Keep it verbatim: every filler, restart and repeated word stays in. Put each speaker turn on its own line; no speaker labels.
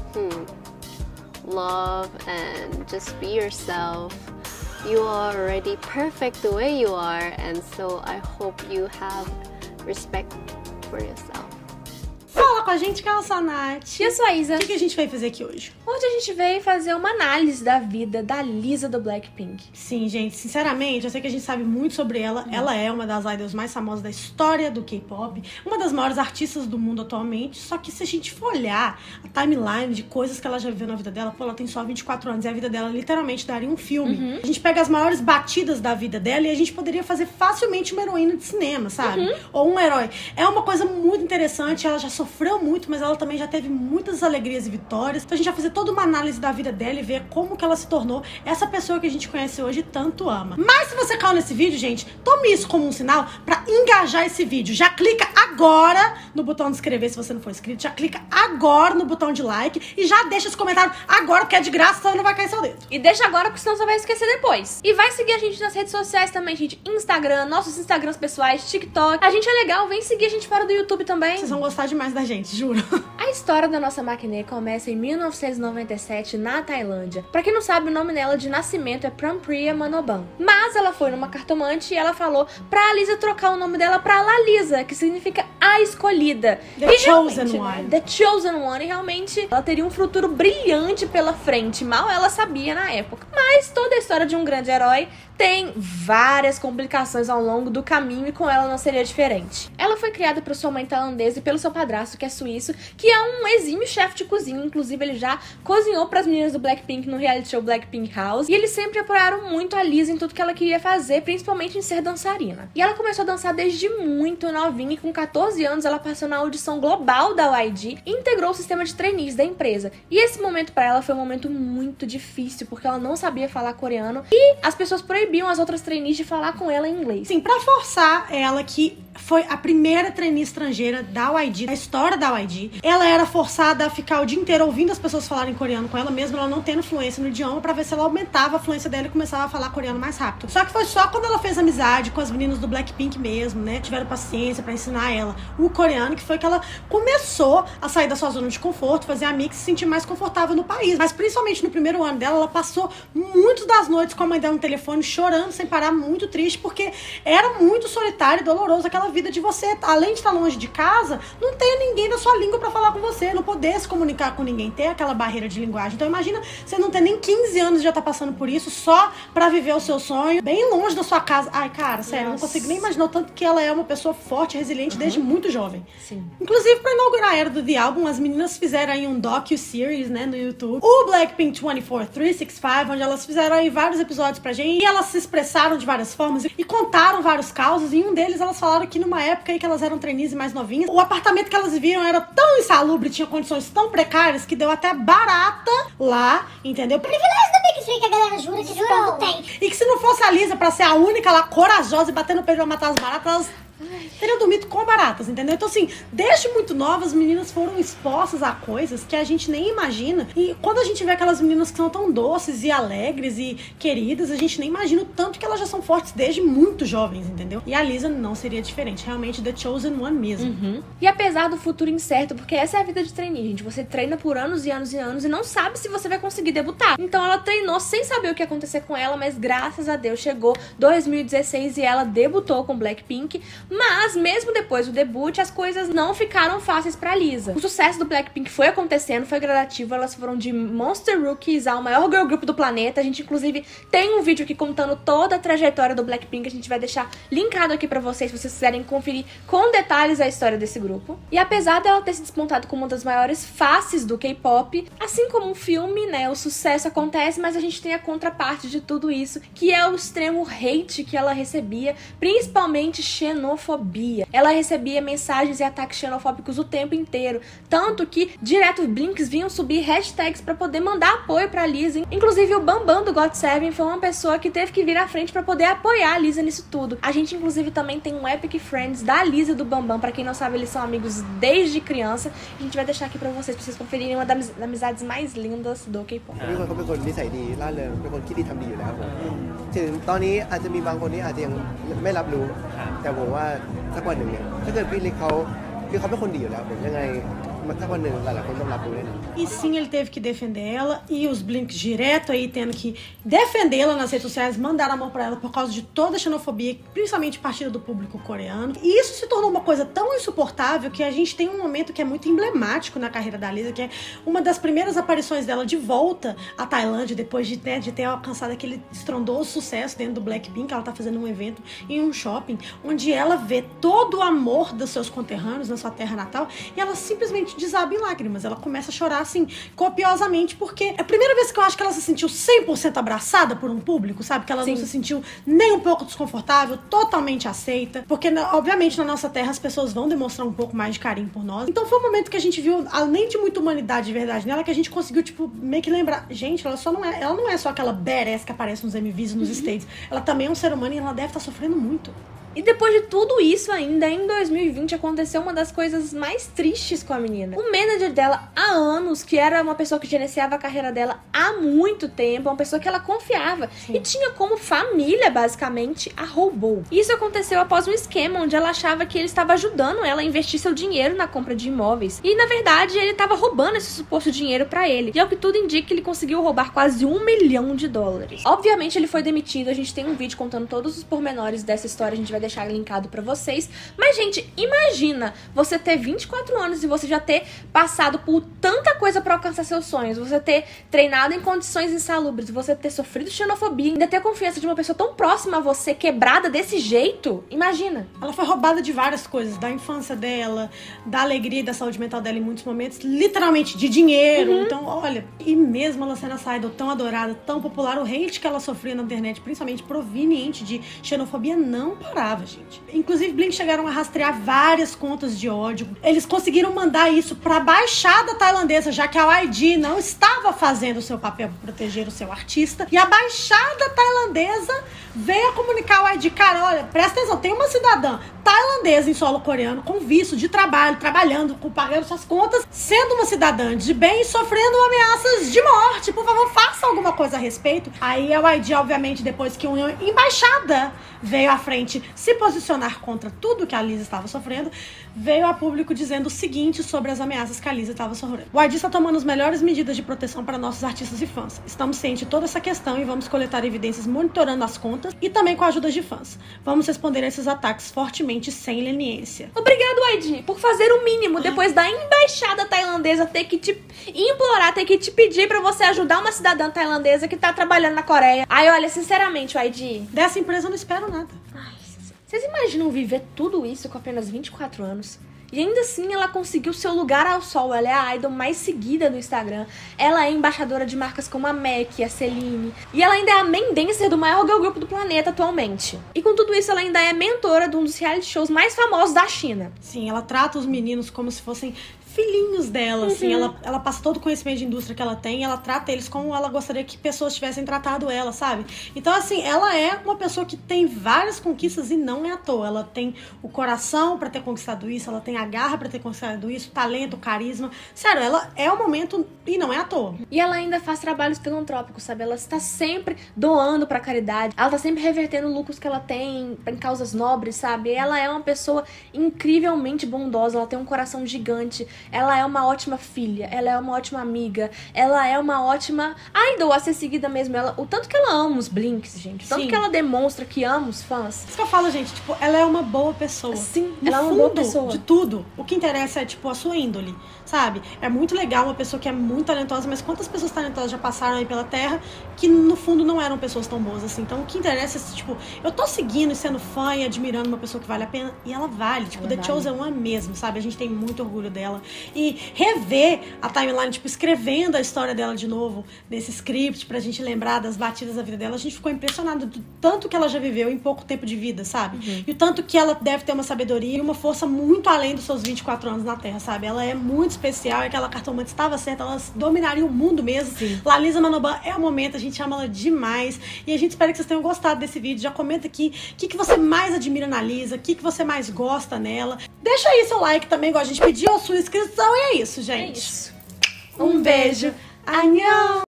Hmm. Love and just be yourself. You are already perfect the way you are, and so I hope you have respect for yourself.
Fala com a gente, que é a Nath.
E eu sou a Isa.
O que, que a gente veio fazer aqui hoje?
Hoje a gente veio fazer uma análise da vida da Lisa do Blackpink.
Sim, gente, sinceramente, eu sei que a gente sabe muito sobre ela. Hum. Ela é uma das idols mais famosas da história do K-pop, uma das maiores artistas do mundo atualmente. Só que se a gente for olhar a timeline de coisas que ela já viveu na vida dela, pô, ela tem só vinte e quatro anos e a vida dela literalmente daria um filme. Uhum. A gente pega as maiores batidas da vida dela e a gente poderia fazer facilmente uma heroína de cinema, sabe? Uhum. Ou um herói. É uma coisa muito interessante, ela já sofreu muito, mas ela também já teve muitas alegrias e vitórias. Então a gente vai fazer toda uma análise da vida dela e ver como que ela se tornou essa pessoa que a gente conhece hoje e tanto ama. Mas se você caiu nesse vídeo, gente, tome isso como um sinal pra engajar esse vídeo. Já clica agora no botão de inscrever se você não for inscrito, já clica agora no botão de like e já deixa esse comentário agora, porque é de graça, senão não vai cair seu dedo.
E deixa agora, porque senão você vai esquecer depois. E vai seguir a gente nas redes sociais também, gente. Instagram, nossos Instagrams pessoais, TikTok. A gente é legal, vem seguir a gente fora do YouTube também.
Vocês vão gostar demais da gente, juro.
A história da nossa maquiné começa em mil novecentos e noventa e sete, na Tailândia. Pra quem não sabe, o nome dela de nascimento é Prampriya Manoban. Mas ela foi numa cartomante e ela falou pra Lisa trocar o nome dela pra Lalisa, que significa a escolhida.
The
e
Chosen One.
The Chosen One. E realmente ela teria um futuro brilhante pela frente. Mal ela sabia na época. Mas toda a história de um grande herói tem várias complicações ao longo do caminho e com ela não seria diferente. Ela foi criada por sua mãe tailandesa e pelo seu padrasto, que é suíço, que é um exímio chefe de cozinha. Inclusive, ele já cozinhou para as meninas do Blackpink no reality show Blackpink House. E eles sempre apoiaram muito a Lisa em tudo que ela queria fazer, principalmente em ser dançarina. E ela começou a dançar desde muito novinha e com quatorze anos ela passou na audição global da Y G e integrou o sistema de trainees da empresa. E esse momento para ela foi um momento muito difícil, porque ela não sabia falar coreano e as pessoas proibiam as outras trainees de falar com ela em inglês.
Sim, pra forçar ela, que foi a primeira trainee estrangeira da Y G, da história da Y G, ela era forçada a ficar o dia inteiro ouvindo as pessoas falarem coreano com ela, mesmo ela não tendo fluência no idioma, pra ver se ela aumentava a fluência dela e começava a falar coreano mais rápido. Só que foi só quando ela fez amizade com as meninas do Blackpink mesmo, né, tiveram paciência pra ensinar ela o coreano, que foi que ela começou a sair da sua zona de conforto, fazer amigos e se sentir mais confortável no país. Mas principalmente no primeiro ano dela, ela passou muitas das noites com a mãe dela no telefone, chorando sem parar, muito triste, porque era muito solitário e doloroso aquela vida de você, além de estar longe de casa, não ter ninguém da sua língua pra falar com você, não poder se comunicar com ninguém, ter aquela barreira de linguagem. Então imagina você não ter nem quinze anos e já tá passando por isso só pra viver o seu sonho, bem longe da sua casa. Ai, cara, sério, eu não consigo nem imaginar o tanto que ela é uma pessoa forte, resiliente, uhum, desde muito jovem.
Sim.
Inclusive, pra inaugurar a era do The Album, as meninas fizeram aí um docu-series, né, no YouTube, o Blackpink vinte e quatro trezentos e sessenta e cinco, onde elas fizeram aí vários episódios pra gente, e elas se expressaram de várias formas e contaram vários causos. E em um deles elas falaram que numa época aí que elas eram trainees e mais novinhas, o apartamento que elas viviam era tão insalubre, tinha condições tão precárias que deu até barata lá, entendeu?
Privilégio do Big Three que a galera jura que esse povo tem.
E que se não fosse a Lisa pra ser a única lá corajosa e bater no peito pra matar as baratas, elas teriam dormido com baratas, entendeu? Então, assim, desde muito novas, as meninas foram expostas a coisas que a gente nem imagina. E quando a gente vê aquelas meninas que são tão doces e alegres e queridas, a gente nem imagina o tanto que elas já são fortes desde muito jovens, entendeu? E a Lisa não seria diferente. Realmente, The Chosen One mesmo.
Uhum. E apesar do futuro incerto, porque essa é a vida de trainee, gente. Você treina por anos e anos e anos e não sabe se você vai conseguir debutar. Então, ela treinou sem saber o que ia acontecer com ela, mas graças a Deus chegou dois mil e dezesseis e ela debutou com Blackpink. Mas mesmo depois do debut, as coisas não ficaram fáceis pra Lisa. O sucesso do Blackpink foi acontecendo, foi gradativo. Elas foram de Monster Rookies ao maior girl group do planeta. A gente, inclusive, tem um vídeo aqui contando toda a trajetória do Blackpink. A gente vai deixar linkado aqui pra vocês, se vocês quiserem conferir com detalhes a história desse grupo. E apesar dela ter se despontado como uma das maiores faces do K-pop, assim como um filme, né, o sucesso acontece, mas a gente tem a contraparte de tudo isso, que é o extremo hate que ela recebia, principalmente xenofobia. Ela recebia mensagens e ataques xenofóbicos o tempo inteiro, tanto que direto Blinks vinham subir hashtags pra poder mandar apoio pra Lisa. Inclusive o Bambam do got seven foi uma pessoa que teve que vir à frente pra poder apoiar a Lisa nisso tudo. A gente inclusive também tem um Epic Friends da Lisa e do Bambam. Pra quem não sabe, eles são amigos desde criança. A gente vai deixar aqui pra vocês, pra vocês conferirem uma das amizades mais lindas do K-pop.
มีคนเขาเป็นคนนิสัยดีร่าเริงเป็นคนคิดดีทำดีอยู่แล้วผมถึงตอนนี้อาจจะมีบางคนที่อาจจะยังไม่รับรู้แต่ผมว่าสักวันหนึ่งเนี่ยถ้าเกิดพี่ลิกเขาคือเขาเป็นคนดีอยู่แล้วผมยังไงถ้าวันหนึ่งหลายๆคนต้องรับรู้แน่นอน
E sim, ele teve que defender ela. E os Blinks direto aí tendo que defendê-la nas redes sociais, mandar amor pra ela por causa de toda a xenofobia, principalmente partida do público coreano. E isso se tornou uma coisa tão insuportável que a gente tem um momento que é muito emblemático na carreira da Lisa, que é uma das primeiras aparições dela de volta à Tailândia, depois de, né, de ter alcançado aquele estrondoso sucesso dentro do Blackpink. Ela tá fazendo um evento em um shopping, onde ela vê todo o amor dos seus conterrâneos na sua terra natal, e ela simplesmente desaba em lágrimas. Ela começa a chorar, assim, copiosamente, porque é a primeira vez que eu acho que ela se sentiu cem por cento abraçada por um público, sabe? Que ela Sim. não se sentiu nem um pouco desconfortável, totalmente aceita, porque, obviamente, na nossa terra as pessoas vão demonstrar um pouco mais de carinho por nós. Então foi um momento que a gente viu, além de muita humanidade de verdade nela, que a gente conseguiu, tipo, meio que lembrar, gente, ela só não é, ela não é só aquela badass que aparece nos M Vs e nos uhum. States. Ela também é um ser humano e ela deve estar sofrendo muito.
E depois de tudo isso ainda, em dois mil e vinte, aconteceu uma das coisas mais tristes com a menina. O manager dela, há anos, que era uma pessoa que gerenciava a carreira dela há muito tempo, uma pessoa que ela confiava Sim. e tinha como família, basicamente, a roubou. Isso aconteceu após um esquema onde ela achava que ele estava ajudando ela a investir seu dinheiro na compra de imóveis. E, na verdade, ele estava roubando esse suposto dinheiro pra ele. E, ao que tudo indica, ele conseguiu roubar quase um milhão de dólares. Obviamente, ele foi demitido. A gente tem um vídeo contando todos os pormenores dessa história. A gente vai deixar linkado pra vocês. Mas, gente, imagina você ter vinte e quatro anos e você já ter passado por tanta coisa pra alcançar seus sonhos, você ter treinado em condições insalubres, você ter sofrido xenofobia, ainda ter a confiança de uma pessoa tão próxima a você, quebrada desse jeito. Imagina.
Ela foi roubada de várias coisas, da infância dela, da alegria e da saúde mental dela em muitos momentos, literalmente de dinheiro. Uhum. Então, olha, e mesmo ela sendo essa idol tão adorada, tão popular, o hate que ela sofria na internet, principalmente proveniente de xenofobia, não parava, gente. Inclusive, Blink chegaram a rastrear várias contas de ódio. Eles conseguiram mandar isso pra baixada tailandesa, já que a Y G não estava fazendo o seu papel para proteger o seu artista. E a baixada tailandesa veio a comunicar ao Y G, cara, olha, presta atenção, tem uma cidadã tailandesa em solo coreano com visto de trabalho, trabalhando, pagando suas contas, sendo uma cidadã de bem e sofrendo ameaças de morte. Por favor, faça alguma coisa a respeito. Aí a Y G, obviamente, depois que uma embaixada veio à frente se posicionar contra tudo que a Lisa estava sofrendo, veio a público dizendo o seguinte sobre as ameaças que a Lisa estava sofrendo. O Y G está tomando as melhores medidas de proteção para nossos artistas e fãs. Estamos cientes de toda essa questão e vamos coletar evidências monitorando as contas e também com a ajuda de fãs. Vamos responder a esses ataques fortemente sem leniência.
Obrigado, Y G, por fazer o mínimo depois da embaixada tailandesa ter que te implorar, ter que te pedir pra você ajudar uma cidadã tailandesa que tá trabalhando na Coreia. Ai, olha, sinceramente, Y G,
dessa empresa eu não espero nada.
Ai, vocês imaginam viver tudo isso com apenas vinte e quatro anos? E ainda assim ela conseguiu seu lugar ao sol. Ela é a idol mais seguida no Instagram. Ela é embaixadora de marcas como a M A C, a Celine. E ela ainda é a main dancer do maior girl group do planeta atualmente. E com tudo isso ela ainda é mentora de um dos reality shows mais famosos da China.
Sim, ela trata os meninos como se fossem filhinhos dela, uhum. assim, ela, ela passa todo o conhecimento de indústria que ela tem, ela trata eles como ela gostaria que pessoas tivessem tratado ela, sabe? Então, assim, ela é uma pessoa que tem várias conquistas e não é à toa. Ela tem o coração pra ter conquistado isso, ela tem a garra pra ter conquistado isso, talento, carisma. Sério, ela é o momento e não é à toa.
E ela ainda faz trabalhos filantrópicos, sabe? Ela está sempre doando pra caridade, ela tá sempre revertendo lucros que ela tem em causas nobres, sabe? Ela é uma pessoa incrivelmente bondosa, ela tem um coração gigante. Ela é uma ótima filha, ela é uma ótima amiga, ela é uma ótima idol a ser seguida mesmo. Ela, o tanto que ela ama os Blinks, gente. O tanto Sim. que ela demonstra que ama os fãs.
Isso que eu falo, gente, tipo, ela é uma boa pessoa.
Sim,
no
ela é uma
fundo
boa pessoa.
De tudo, o que interessa é, tipo, a sua índole, sabe? É muito legal uma pessoa que é muito talentosa, mas quantas pessoas talentosas já passaram aí pela Terra que, no fundo, não eram pessoas tão boas assim. Então, o que interessa é, tipo, eu tô seguindo e sendo fã e admirando uma pessoa que vale a pena, e ela vale. Tipo, ela The vale. Chosen One mesmo, sabe? A gente tem muito orgulho dela. E rever a timeline, tipo, escrevendo a história dela de novo nesse script pra gente lembrar das batidas da vida dela, a gente ficou impressionado do tanto que ela já viveu em pouco tempo de vida, sabe? Uhum. E o tanto que ela deve ter uma sabedoria e uma força muito além dos seus vinte e quatro anos na Terra, sabe? Ela é muito especial, e aquela cartomante estava certa, ela dominaria o mundo mesmo. Sim. Lalisa Manoban é o momento, a gente ama ela demais, e a gente espera que vocês tenham gostado desse vídeo. Já comenta aqui o que, que você mais admira na Lisa, o que, que você mais gosta nela. Deixa aí seu like também, igual a gente pediu, a sua inscrição, e é isso, gente.
É isso.
Um beijo. Annyeong!